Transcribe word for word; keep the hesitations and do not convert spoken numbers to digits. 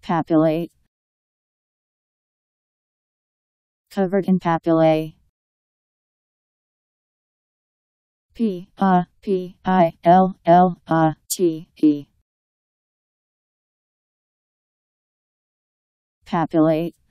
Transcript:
Papillate. Covered in papillae. P A P I L L A T E. Papillate.